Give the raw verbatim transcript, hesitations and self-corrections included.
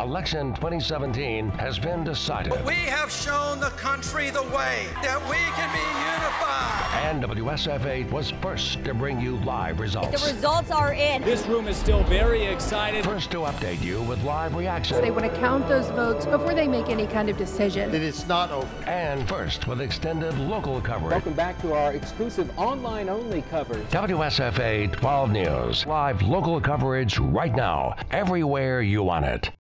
Election twenty seventeen has been decided. We have shown the country the way that we can be unified. And W S F eight was first to bring you live results. The results are in. This room is still very excited. First to update you with live reactions. They want to count those votes before they make any kind of decision. It is not over. And first with extended local coverage. Welcome back to our exclusive online-only coverage. W S F eight twelve News. Live local coverage right now, everywhere you want it.